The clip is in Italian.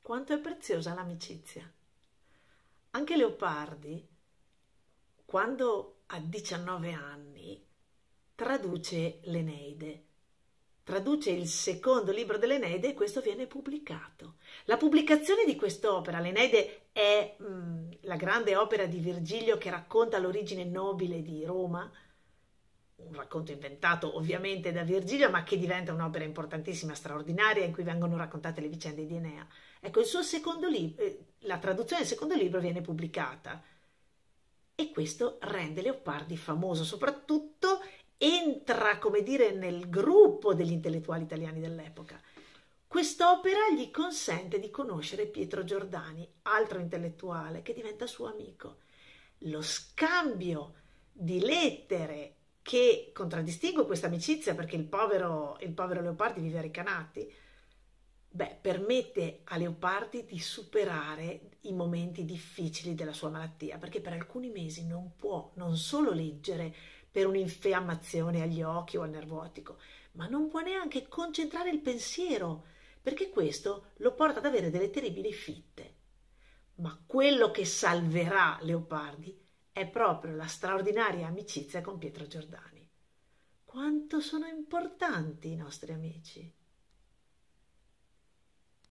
quanto è preziosa l'amicizia. Anche Leopardi, quando ha 19 anni, traduce l'Eneide, traduce il secondo libro dell'Eneide e questo viene pubblicato. La pubblicazione di quest'opera, l'Eneide è la grande opera di Virgilio che racconta l'origine nobile di Roma, un racconto inventato ovviamente da Virgilio, ma che diventa un'opera importantissima, straordinaria, in cui vengono raccontate le vicende di Enea. Ecco, il suo secondo libro, la traduzione del secondo libro viene pubblicata e questo rende Leopardi famoso, soprattutto entra, come dire, nel gruppo degli intellettuali italiani dell'epoca. Quest'opera gli consente di conoscere Pietro Giordani, altro intellettuale, che diventa suo amico. Lo scambio di lettere che contraddistingue questa amicizia, perché il povero Leopardi vive a Recanati, permette a Leopardi di superare i momenti difficili della sua malattia, perché per alcuni mesi non può non solo leggere per un'infiammazione agli occhi o al nervo ottico, ma non può neanche concentrare il pensiero, perché questo lo porta ad avere delle terribili fitte. Ma quello che salverà Leopardi è proprio la straordinaria amicizia con Pietro Giordani. Quanto sono importanti i nostri amici!